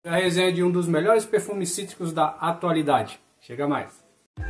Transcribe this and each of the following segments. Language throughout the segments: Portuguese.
A resenha de um dos melhores perfumes cítricos da atualidade. Chega mais.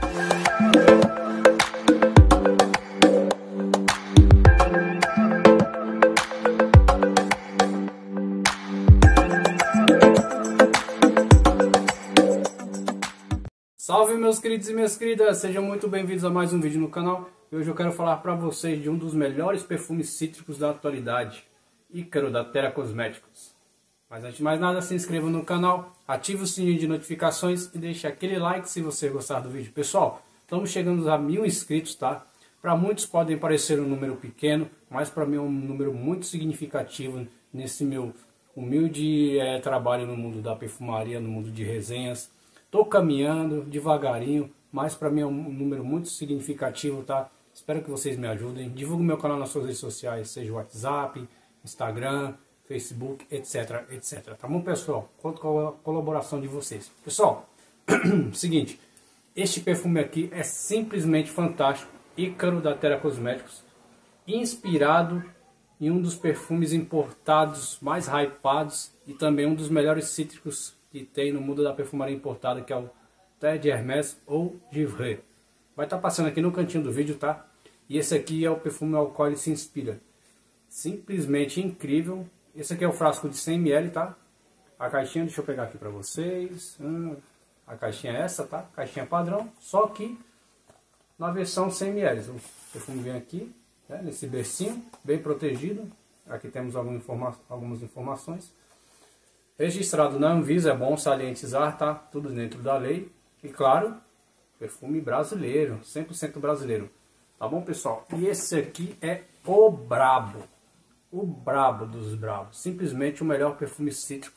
Salve meus queridos e minhas queridas, sejam muito bem-vindos a mais um vídeo no canal. E hoje eu quero falar para vocês de um dos melhores perfumes cítricos da atualidade, Ícaro da Terra Cosméticos. Mas antes de mais nada, se inscreva no canal, ative o sininho de notificações e deixe aquele like se você gostar do vídeo. Pessoal, estamos chegando a 1000 inscritos, tá? Para muitos podem parecer um número pequeno, mas para mim é um número muito significativo nesse meu humilde trabalho no mundo da perfumaria, no mundo de resenhas. Estou caminhando devagarinho, mas para mim é um número muito significativo, tá? Espero que vocês me ajudem. Divulgue meu canal nas suas redes sociais, seja o WhatsApp, Instagram, Facebook, etc, etc. Tá bom, pessoal? Conto com a colaboração de vocês. Pessoal, seguinte, este perfume aqui é simplesmente fantástico. Ícaro da Terra Cosméticos, inspirado em um dos perfumes importados mais hypados e também um dos melhores cítricos que tem no mundo da perfumaria importada, que é o Terre d'Hermès ou Givry. Vai estar passando aqui no cantinho do vídeo, tá? E esse aqui é o perfume ao qual ele se inspira. Simplesmente incrível. Esse aqui é o frasco de 100 ml, tá? A caixinha, deixa eu pegar aqui pra vocês. A caixinha é essa, tá? Caixinha padrão, só que na versão 100 ml. O perfume vem aqui, né? Nesse bercinho, bem protegido. Aqui temos algumas informações. Registrado na Anvisa, é bom salientizar, tá? Tudo dentro da lei. E claro, perfume brasileiro, 100% brasileiro. Tá bom, pessoal? E esse aqui é o brabo. O brabo dos brabos. Simplesmente o melhor perfume cítrico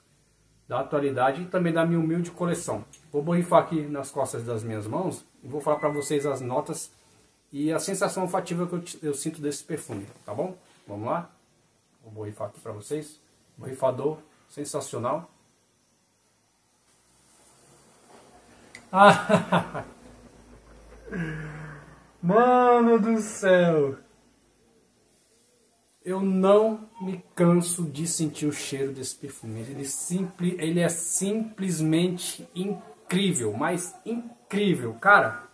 da atualidade e também da minha humilde coleção. Vou borrifar aqui nas costas das minhas mãos e vou falar para vocês as notas e a sensação olfativa que eu sinto desse perfume. Tá bom? Vamos lá? Vou borrifar aqui para vocês. Borrifador sensacional. Mano do céu! Eu não me canso de sentir o cheiro desse perfume. Ele é simplesmente incrível, mas incrível, cara.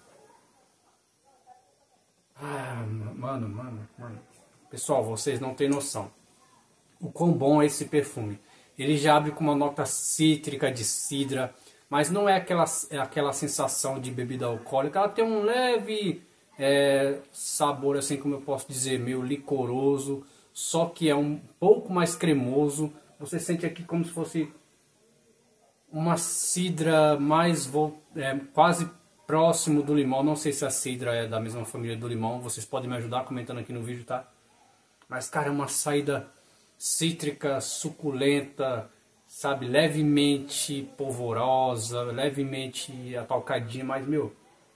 Mano. Pessoal, vocês não têm noção o quão bom é esse perfume. Ele já abre com uma nota cítrica de cidra, mas não é aquela sensação de bebida alcoólica. Ela tem um leve sabor, assim como eu posso dizer, meio licoroso, só que é um pouco mais cremoso. Você sente aqui como se fosse uma cidra mais quase próximo do limão. Não sei se a cidra é da mesma família do limão. Vocês podem me ajudar comentando aqui no vídeo, tá? Mas, cara, é uma saída cítrica, suculenta, sabe? Levemente polvorosa, levemente atalcadinha, mas, meu,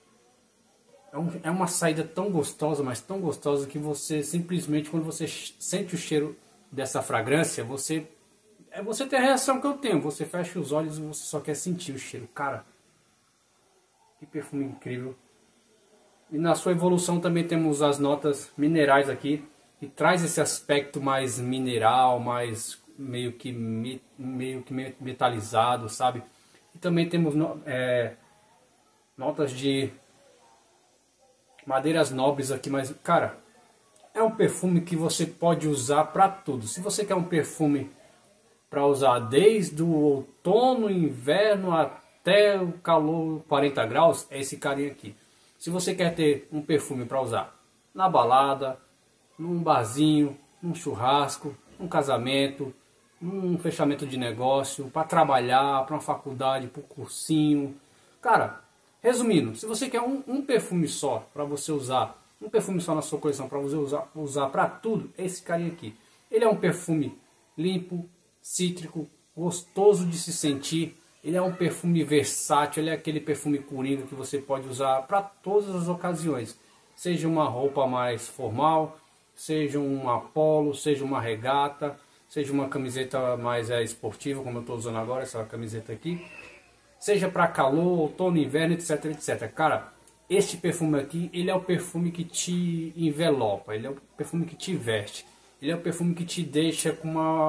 é uma saída tão gostosa, mas tão gostosa que você simplesmente, quando você sente o cheiro dessa fragrância, você tem a reação que eu tenho. Você fecha os olhos e você só quer sentir o cheiro. Cara, que perfume incrível. E na sua evolução também temos as notas minerais aqui, que traz esse aspecto mais mineral, mais meio que metalizado, sabe? E também temos notas de madeiras nobres aqui, mas, cara, é um perfume que você pode usar para tudo. Se você quer um perfume para usar desde o outono, inverno até o calor 40 graus, é esse carinha aqui. Se você quer ter um perfume para usar na balada, num barzinho, num churrasco, num casamento, num fechamento de negócio, para trabalhar, para uma faculdade, para um cursinho, cara, resumindo, se você quer um perfume só para você usar, um perfume só na sua coleção para você usar para tudo, é esse carinha aqui. Ele é um perfume limpo, cítrico, gostoso de se sentir. Ele é um perfume versátil, ele é aquele perfume coringa que você pode usar para todas as ocasiões. Seja uma roupa mais formal, seja um polo, seja uma regata, seja uma camiseta mais esportiva, como eu estou usando agora, essa camiseta aqui. Seja para calor, outono, inverno, etc, etc. Cara, este perfume aqui, ele é o perfume que te envelopa, ele é o perfume que te veste. Ele é o perfume que te deixa com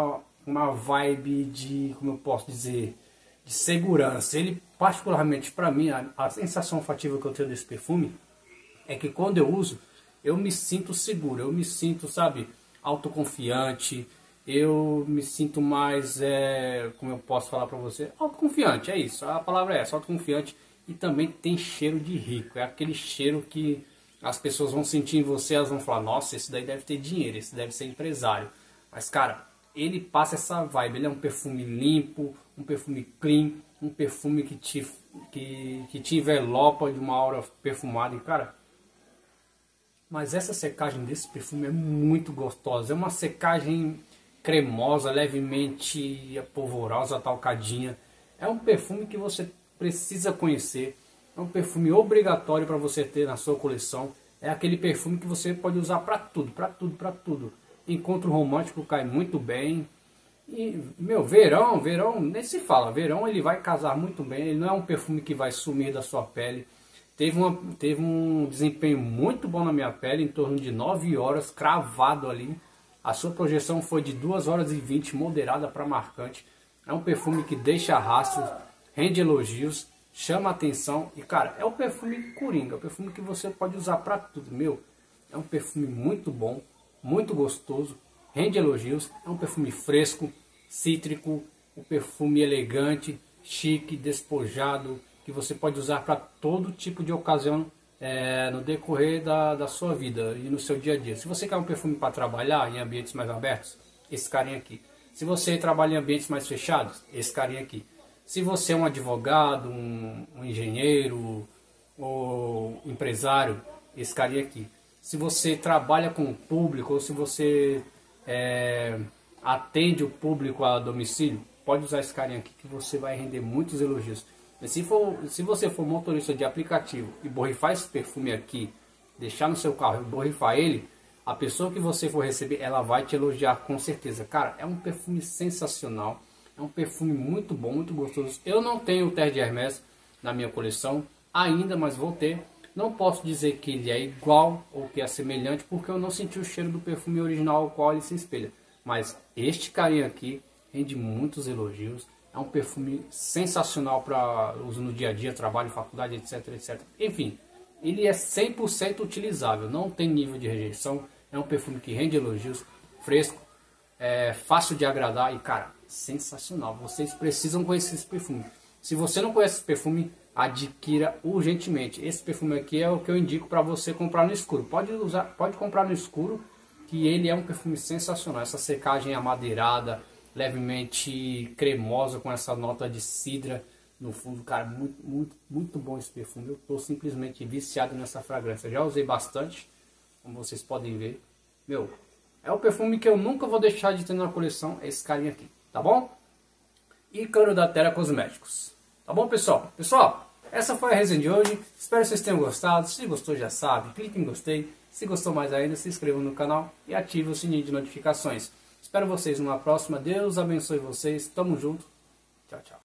uma vibe de, como eu posso dizer, de segurança. Ele, particularmente para mim, a sensação olfativa que eu tenho desse perfume é que quando eu uso, eu me sinto seguro, eu me sinto, sabe, autoconfiante, eu me sinto mais, como eu posso falar para você, autoconfiante, é isso, a palavra é essa, autoconfiante, e também tem cheiro de rico, é aquele cheiro que as pessoas vão sentir em você, elas vão falar, nossa, esse daí deve ter dinheiro, esse deve ser empresário, mas cara, ele passa essa vibe, ele é um perfume limpo, um perfume clean, um perfume que te envelopa de uma aura perfumada, e cara, mas essa secagem desse perfume é muito gostosa, é uma secagem cremosa, levemente polvorosa, talcadinha. É um perfume que você precisa conhecer, é um perfume obrigatório para você ter na sua coleção. É aquele perfume que você pode usar para tudo, para tudo, para tudo. Encontro romântico cai muito bem. E, meu, verão nem se fala, verão ele vai casar muito bem, ele não é um perfume que vai sumir da sua pele. Teve um desempenho muito bom na minha pele, em torno de 9 horas, cravado ali. A sua projeção foi de 2 horas e 20, moderada para marcante. É um perfume que deixa rastros, rende elogios, chama atenção. E cara, é um perfume coringa, é um perfume que você pode usar para tudo. Meu, é um perfume muito bom, muito gostoso, rende elogios. É um perfume fresco, cítrico, um perfume elegante, chique, despojado, que você pode usar para todo tipo de ocasião no decorrer da sua vida e no seu dia a dia. Se você quer um perfume para trabalhar em ambientes mais abertos, esse carinha aqui. Se você trabalha em ambientes mais fechados, esse carinha aqui. Se você é um advogado, um engenheiro ou empresário, esse carinha aqui. Se você trabalha com o público ou se você atende o público a domicílio, pode usar esse carinha aqui que você vai render muitos elogios. Se você for motorista de aplicativo e borrifar esse perfume aqui, deixar no seu carro e borrifar ele, a pessoa que você for receber, ela vai te elogiar com certeza. Cara, é um perfume sensacional, é um perfume muito bom, muito gostoso. Eu não tenho o Terre de Hermès na minha coleção ainda, mas vou ter. Não posso dizer que ele é igual ou que é semelhante, porque eu não senti o cheiro do perfume original ao qual ele se espelha. Mas este carinha aqui rende muitos elogios. É um perfume sensacional para uso no dia a dia, trabalho, faculdade, etc, etc. Enfim, ele é 100% utilizável, não tem nível de rejeição. É um perfume que rende elogios, fresco, fácil de agradar e, cara, sensacional. Vocês precisam conhecer esse perfume. Se você não conhece esse perfume, adquira urgentemente. Esse perfume aqui é o que eu indico para você comprar no escuro. Pode comprar no escuro, que ele é um perfume sensacional. Essa secagem amadeirada, levemente cremosa, com essa nota de cidra no fundo, cara, muito bom esse perfume. Eu estou simplesmente viciado nessa fragrância. Já usei bastante, como vocês podem ver. Meu, é o perfume que eu nunca vou deixar de ter na coleção, é esse carinha aqui, tá bom? Ícaro da Terra Cosméticos. Tá bom, pessoal? Pessoal, essa foi a resenha de hoje. Espero que vocês tenham gostado. Se gostou, já sabe, clique em gostei. Se gostou mais ainda, se inscreva no canal e ative o sininho de notificações. Espero vocês numa próxima. Deus abençoe vocês. Tamo junto. Tchau, tchau.